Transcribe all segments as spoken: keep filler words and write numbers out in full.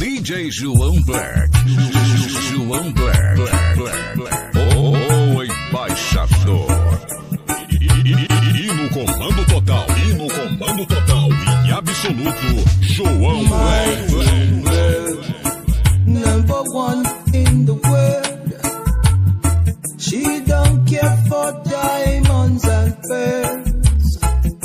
D J João Black. João Black. Black, Black, Black. O embaixador. E, e, e, e no comando total, e no comando total, e absoluto, João Black. Black, Black. Number one in the world. She don't care for diamonds and pearls.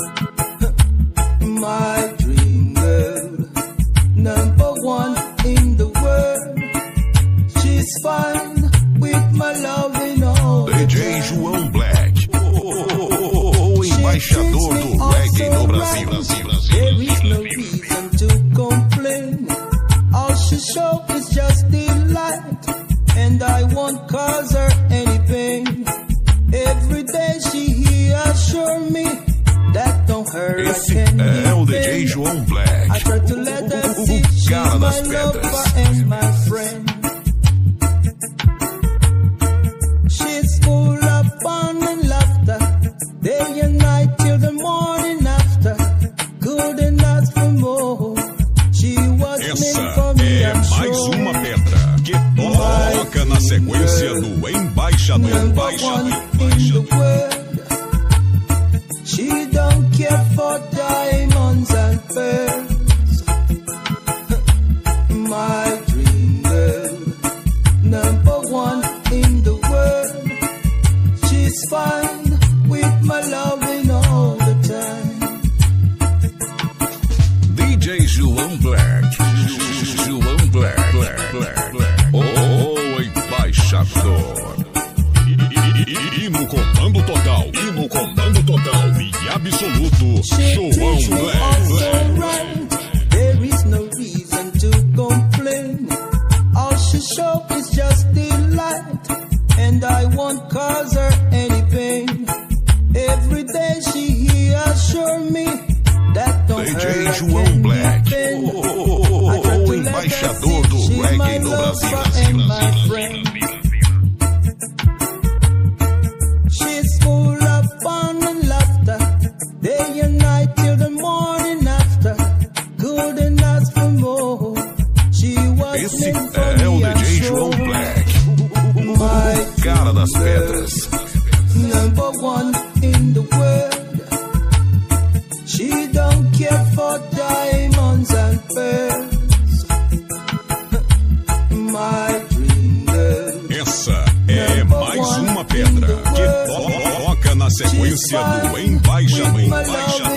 My dream girl. Number one in the world. She's fine with my loving all the D J João Black, o embaixador do reggae no Brasil. Brasil, Brasil. There is no reason to complain. All she shows is just delight, and I won't cause her any pain. Every day she assures me that don't hurt. Esse é o D J João Black, I try to let her see she's cara my das lover pedras. and my friend. She's full of fun and laughter, day and night till the morning after. Couldn't ask for more. She was Essa meant for me, é I'm mais sure. uma pedra que toca na sequência do embaixador. Number one Embaixador, in the embaixador. world. She don't care for diamonds and pearls. My dream girl. Number one in the world. She's fine with my loving all the time. D J João Black. João Black. Black, Black, Black. O embaixador. E, e, e, e no comando total, e no comando total, e absoluto, She João treats me Black. all so Black. right. There is no reason to complain. All she shows is just delight, and I won't cause her any pain. Every day she assures me that don't D J hurt João Black, anything. o, I try to o let her embaixador see do she's my reggae no Brasil. lover and my friend. She's full of fun and laughter, day and night till the morning after. Couldn't ask for more. She was Esse meant for é o me, D I'm J sure. João Black, My cara das girl. pedras. Number one in the world. She don't care for diamonds and pearls. My dream girl. Essa é mais uma pedra que toca na sequência do embaixador. Embaixador.